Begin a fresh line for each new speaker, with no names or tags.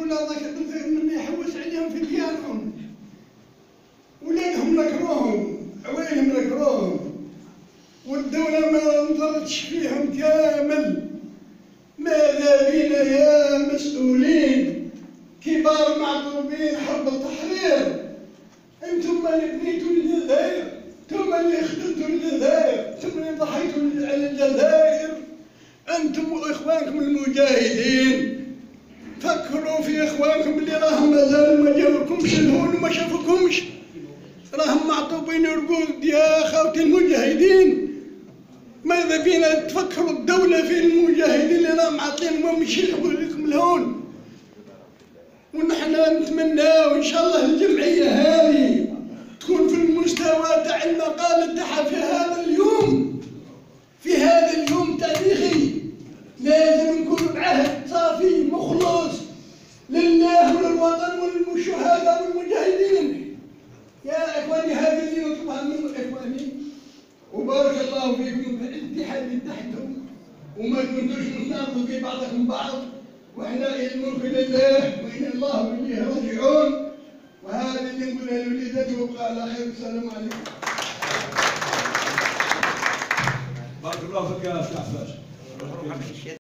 الولاد من يحوس عليهم في ديارهم، ولادهم نكروهم، عويلهم نكروهم، والدولة ما نظرتش فيهم كامل. ماذا بنا يا مسؤولين كبار معذوبين حرب التحرير؟ انتم اللي بنيتوا الجزائر، انتم اللي خدمتوا الجزائر، انتم اللي ضحيتوا على الجزائر، انتم واخوانكم المجاهدين. فكروا في اخوانكم اللي راهم مازالوا ما جاوكمش الهون وما شافوكمش، راهم معطوبين رقود يا خوتي المجاهدين. ماذا بينا تفكروا الدولة في المجاهدين اللي راهم عاطينهم مش يلعبوا لكم الهون. ونحن نتمناو ان شاء الله الجمعية هذه تكون في المستوى تاع المقالة تاعها في هذا اليوم، في هذا اليوم تاريخي. لازم نكون بعهد صافي مخلص لله وللوطن وللشهداء والمجاهدين. يا اخواني هذه اللي نطلبها من اخواني، وبارك الله فيكم في الاتحاد اللي تحتم، وما كنتوش متناقضوا في بعضكم بعض، واحنا الملك لله وانا الله واليه راجعون. وهذا اللي نقولها لوليداتي وابقى على خير. السلام عليكم.
بارك الله فيك يا سي عفاش.